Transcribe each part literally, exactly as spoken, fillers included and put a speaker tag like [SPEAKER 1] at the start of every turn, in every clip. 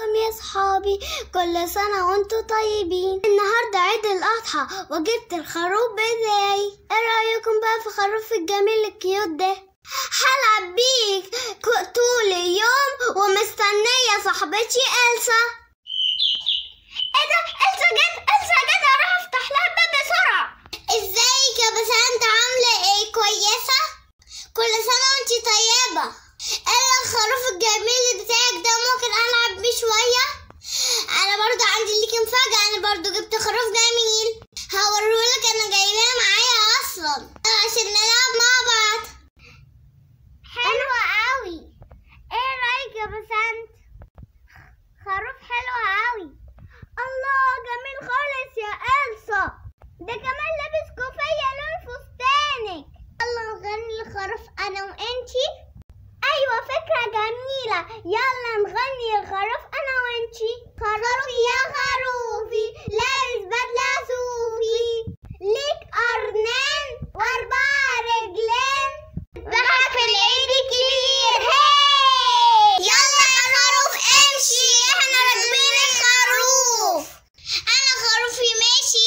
[SPEAKER 1] ازيكم يا صحابي؟ كل سنة وانتم طيبين. النهاردة عيد الأضحى وجبت الخروف بتاعي. ايه رأيكم بقى في الخروف الجميل الكيوت ده؟ هلعب بيه طول اليوم ومستنية صاحبتي إلسا. ايه ده؟ إلسا جت إلسا جت اروح افتح لها الباب بسرعة. ازيك يا بسنت، عاملة ايه؟ كويسة؟ كل سنة وانتي طيبة. ايه الخروف الجميل بتاعك ده؟ ممكن العب بيه شويه؟ انا برضو عندي ليكي مفاجاه، انا برضو جبت خروف جميل هوريهولك، انا جايباه معايا اصلا عشان نلعب مع بعض. حلوه قوي. ايه رايك يا بسنت؟ خروف حلو قوي. الله جميل خالص يا إلسا، ده كمان لابس كوفيه لون فستانك. يلا نغني الخروف انا وانتي. ايوه فكرة جميلة، يلا نغني الخروف انا وانتي. خروفي يا خروفي لابس بدلة صوفي، ليك قرنين واربع رجلين، ضحك العيد كبير. هاي يلا يا خروف امشي، احنا راكبين الخروف. انا خروفي ماشي.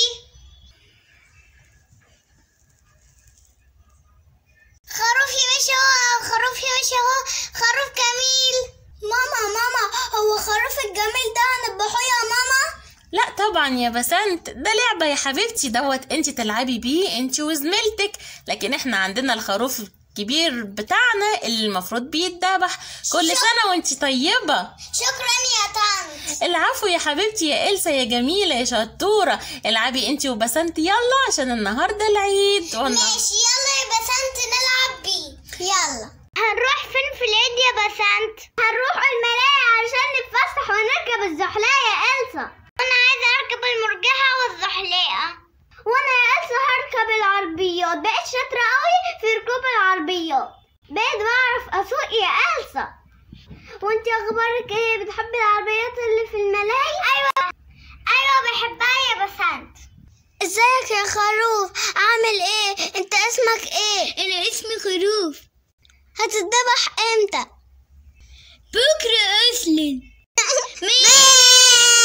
[SPEAKER 1] خروفي ماشي اهو، خروفي ماشي اهو، خروف جميل. ماما ماما هو خروف الجميل ده هنذبحه يا ماما؟
[SPEAKER 2] لا طبعا يا بسنت، ده لعبة يا حبيبتي، دوت انت تلعبي بيه انت وزميلتك، لكن احنا عندنا الخروف الكبير بتاعنا اللي المفروض بيتذبح. كل شك... سنة وانت طيبة.
[SPEAKER 1] شكرا يا طنط.
[SPEAKER 2] العفو يا حبيبتي يا إلسا يا جميلة يا شطورة. العبي انت وبسنت يلا عشان النهاردة العيد.
[SPEAKER 1] ماشي يلا يا بسنت نلعب بيه. يلا هنروح فين في العيد يا بسنت؟ هنروح الملاهي عشان نتفسح ونركب الزحليقة يا إلسا. انا عايزة اركب المرجحة والزحليقة. وانا يا إلسا هركب العربيات، بقيت شاطرة قوي في ركوب العربيات، بقيت بعرف اسوق يا إلسا. وانتي اخبارك ايه؟ بتحبي العربيات اللي في الملاهي؟ ايوه ايوه بحبها يا بسنت. ازيك يا خروف؟ عامل ايه؟ انت اسمك ايه؟ انا اسمي خروف. هتتذبح امتى؟ بكره اصلا.